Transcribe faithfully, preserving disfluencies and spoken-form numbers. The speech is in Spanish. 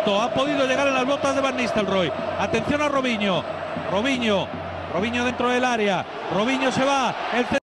punto. Ha podido llegar en las botas de Van Nistelrooy. Atención a Robinho. Robinho. Robinho dentro del área. Robinho se va. El